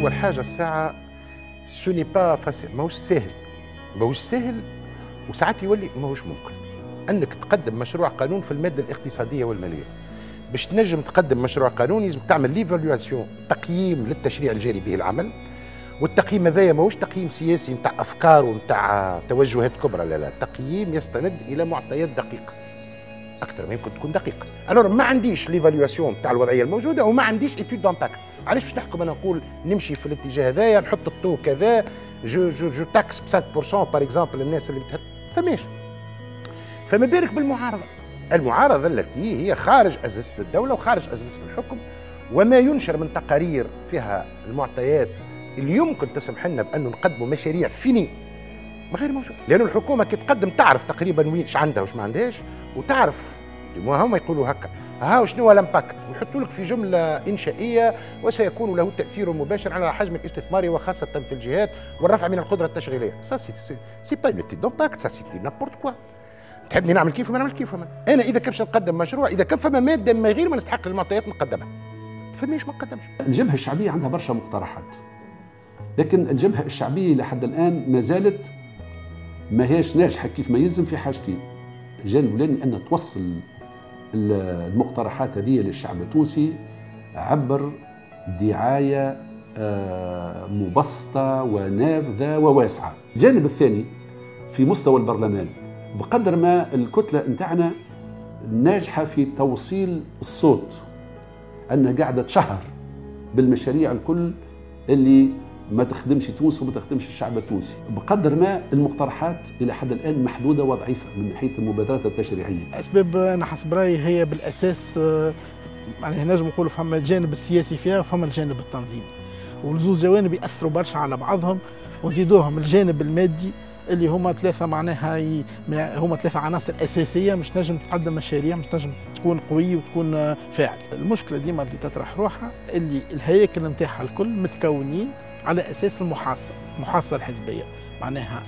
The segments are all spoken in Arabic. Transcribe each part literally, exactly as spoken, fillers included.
أول حاجة الساعة سوني با فاسيل، ماهوش سهل، ماهوش سهل، وساعات يولي ماهوش ممكن أنك تقدم مشروع قانون في المادة الاقتصادية والمالية. باش تنجم تقدم مشروع قانون لازم تعمل ليفالواسيون، تقييم للتشريع الجاري به العمل، والتقييم هذايا ماهوش تقييم سياسي نتاع أفكار ونتاع توجهات كبرى، لا لا، تقييم يستند إلى معطيات دقيقة اكثر ما يمكن تكون دقيقه. الور ما عنديش ليفالواسيون تاع الوضعيه الموجوده وما عنديش ايتود دامباكت. علاش باش نحكم انا نقول نمشي في الاتجاه هذايا، نحط الطو كذا، جو جو جو تاكس ب سبعة بالمئة باغ اكزومبل الناس اللي بتهد فماش. فما بالك بالمعارضه، المعارضه التي هي خارج اساسه الدوله وخارج اساسه الحكم، وما ينشر من تقارير فيها المعطيات اللي يمكن تسمح لنا بانه نقدموا مشاريع فيني غير موجود. لأن الحكومة كي تقدم تعرف تقريبا ويش عندها وش ما عندهاش، وتعرف هم يقولوا هكا ها وشنو هو الامباكت، ويحطوا لك في جملة إنشائية وسيكون له تأثير مباشر على الحجم الاستثماري وخاصة في الجهات والرفع من القدرة التشغيلية. سا سي سي با اون ايتود دامباكت، سا سي نابورت كوا. تحبني نعمل كيف وما نعمل كيف وما. أنا إذا كنت نقدم مشروع، إذا كان فما مادة ما غير ما نستحق المعطيات نقدمها. فماش ما نقدمش. الجبهة الشعبية عندها برشا مقترحات، لكن الجبهة الشعبية لحد الآن ما زالت ما هيش ناجحة كيف ما يلزم في حاجتين. الجانب الأولاني أن توصل المقترحات هذه للشعب التونسي عبر دعاية مبسطة ونافذة وواسعة. الجانب الثاني في مستوى البرلمان، بقدر ما الكتلة نتاعنا ناجحة في توصيل الصوت، أنها قاعدة تشهر بالمشاريع الكل اللي ما تخدمش تونس وما تخدمش الشعب التونسي، بقدر ما المقترحات الى حد الان محدوده وضعيفه من ناحيه المبادرات التشريعيه. اسباب انا حسب رايي هي بالاساس يعني نجم نقولوا فما الجانب السياسي فيها وفما الجانب التنظيمي، والزوز جوانب ياثروا برشا على بعضهم، ونزيدوهم الجانب المادي اللي هما ثلاثه معناها هما ثلاثه عناصر اساسيه مش نجم تقدم مشاريع، مش نجم تكون قوي وتكون فاعل. المشكله ديما اللي تطرح روحها اللي الهياكل نتاعها الكل متكونين على اساس المحاصه، المحاصه الحزبيه، معناها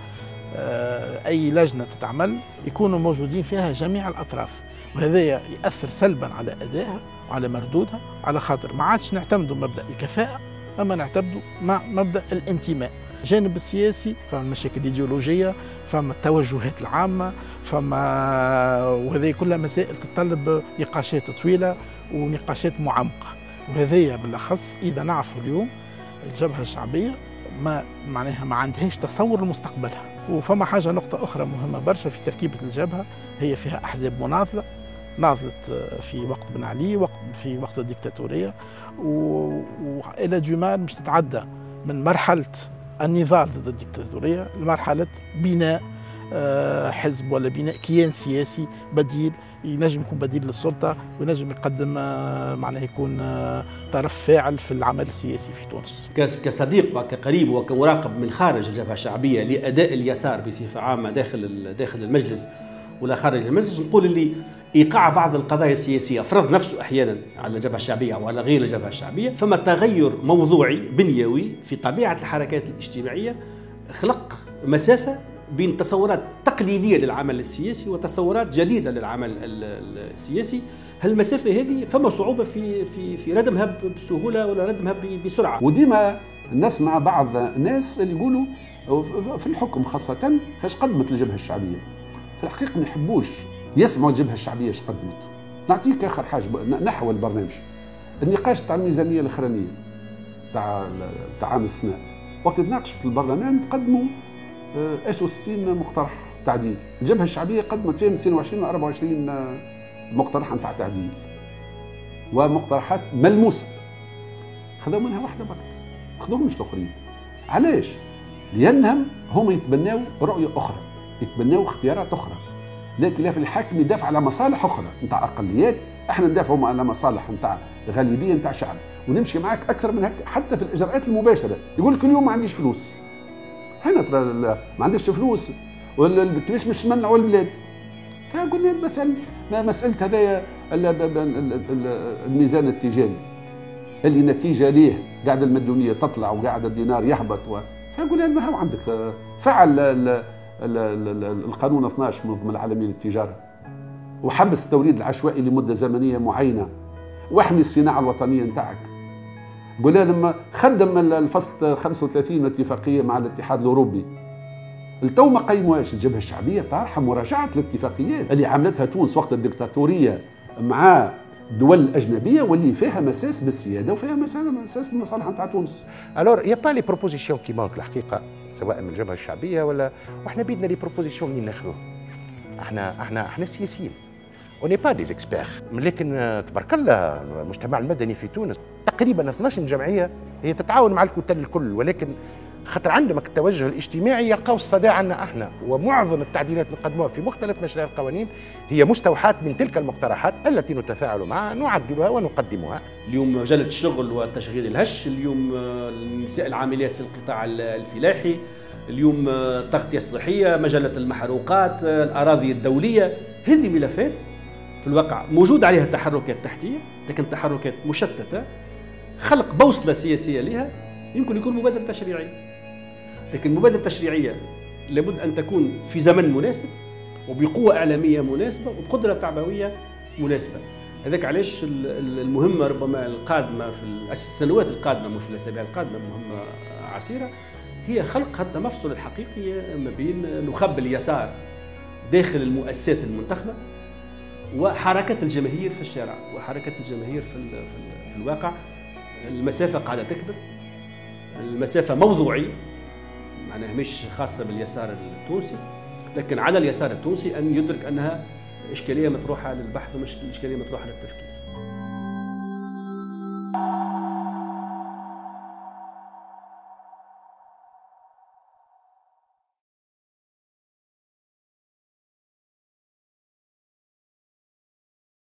اي لجنه تتعمل يكونوا موجودين فيها جميع الاطراف، وهذا ياثر سلبا على ادائها وعلى مردودها، على خاطر ما عادش نعتمدوا مبدا الكفاءه، اما نعتمدوا مع مبدا الانتماء. الجانب السياسي فما المشاكل الايديولوجيه، فما التوجهات العامه، فما وهذه كلها مسائل تتطلب نقاشات طويله ونقاشات معمقه، وهذه بالاخص اذا نعرفوا اليوم الجبهة الشعبية ما معناها ما عندهاش تصور لمستقبلها. وفما حاجة نقطة أخرى مهمة برشا في تركيبة الجبهة، هي فيها أحزاب مناضلة ناضلت في وقت بن علي، وقت في وقت الديكتاتورية، وإلى جمال مش تتعدى من مرحلة النضال ضد الديكتاتورية لمرحلة بناء حزب ولا بناء كيان سياسي بديل، ينجم يكون بديل للسلطة وينجم يقدم معناه يكون طرف فاعل في العمل السياسي في تونس. كصديق وكقريب وكمراقب من خارج الجبهة الشعبية لأداء اليسار بصفة عامة داخل داخل المجلس ولا خارج المجلس، نقول اللي ايقاع بعض القضايا السياسيه فرض نفسه احيانا على الجبهه الشعبيه او على غير الجبهه الشعبيه، فما تغير موضوعي بنيوي في طبيعه الحركات الاجتماعيه خلق مسافه بين تصورات تقليديه للعمل السياسي وتصورات جديده للعمل السياسي. هالمسافه هذه فما صعوبه في في في ردمها بسهوله ولا ردمها بسرعه. وديما نسمع بعض الناس اللي يقولوا في الحكم خاصه فاش قدمت الجبهه الشعبيه، في الحقيقه ما يحبوش يسمعوا الجبهه الشعبيه ايش قدمت. نعطيك اخر حاجه نحو البرنامج، النقاش تاع الميزانيه الاخرانيه تاع تاع عام السنه، وقت تناقش في البرلمان تقدموا ايش وستين مقترح تعديل، الجبهه الشعبيه قدمت فيهم اثنين وعشرين و أربعة وعشرين مقترح نتاع تعديل ومقترحات ملموسه، خذوا منها واحده برك، خذوهم مش الاخرين. علاش؟ لانهم هم يتبناوا رؤيه اخرى، يتبناوا اختيارات اخرى، لكن في الحاكم يدافع على مصالح اخرى نتاع اقليات، احنا ندافعوا على مصالح نتاع غالبيه نتاع شعب، ونمشي معاك اكثر من هكا. حتى في الاجراءات المباشره يقول لك اليوم ما عنديش فلوس، هنا ترى ما عندكش فلوس ولا كيفاش باش تمنعوا البلاد. فقلنا مثلا مساله هذايا الميزان التجاري اللي نتيجه ليه قاعده المديونيه تطلع وقاعده الدينار يهبط، فقلنا ما هو عندك فعل القانون اثناعش منظمة العالمية للتجارة، وحبس التوريد العشوائي لمدة زمنية معينة، واحمي الصناعة الوطنية نتاعك. قلنا لما خدم الفصل خمسة وثلاثين الاتفاقيه مع الاتحاد الاوروبي التو ما قيموهاش. الجبهه الشعبيه طارحه مراجعه الاتفاقيات اللي عملتها تونس وقت الدكتاتوريه مع الدول الاجنبيه واللي فيها مساس بالسياده وفيها مساس بالمصالح نتاع تونس. الور يا با لي بروبوزيسيون كي مانك الحقيقه سواء من الجبهه الشعبيه ولا واحنا بيدنا لي بروبوزيسيون منين ناخذوها؟ احنا احنا احنا سياسيين وني با دي زيكسبير، لكن تبارك الله المجتمع المدني في تونس تقريبا اثناش جمعيه هي تتعاون مع الكتل الكل، ولكن خاطر عندهم التوجه الاجتماعي يلقاو الصدى عنا احنا، ومعظم التعديلات نقدموها في مختلف مشاريع القوانين هي مستوحاة من تلك المقترحات التي نتفاعل معها نعدلها ونقدمها. اليوم مجله الشغل وتشغيل الهش، اليوم النساء العاملات في القطاع الفلاحي، اليوم التغطيه الصحيه، مجله المحروقات، الاراضي الدوليه، هذه ملفات في الواقع موجود عليها تحركات تحتيه، لكن تحركات مشتته. خلق بوصله سياسيه لها يمكن يكون مبادره تشريعيه، لكن المبادرة التشريعية لابد أن تكون في زمن مناسب وبقوة إعلامية مناسبة وبقدرة تعبوية مناسبة. هذاك علاش المهمة ربما القادمة في السنوات القادمة مش في الأسابيع القادمة، مهمة عسيرة، هي خلق التمفصل الحقيقي ما بين نخب اليسار داخل المؤسسات المنتخبة وحركة الجماهير في الشارع وحركة الجماهير في, في, في الواقع. المسافة قاعدة تكبر، المسافة موضوعية، معناها مش خاصة باليسار التونسي، لكن على اليسار التونسي أن يدرك أنها إشكالية مطروحة للبحث ومش إشكالية مطروحة للتفكير.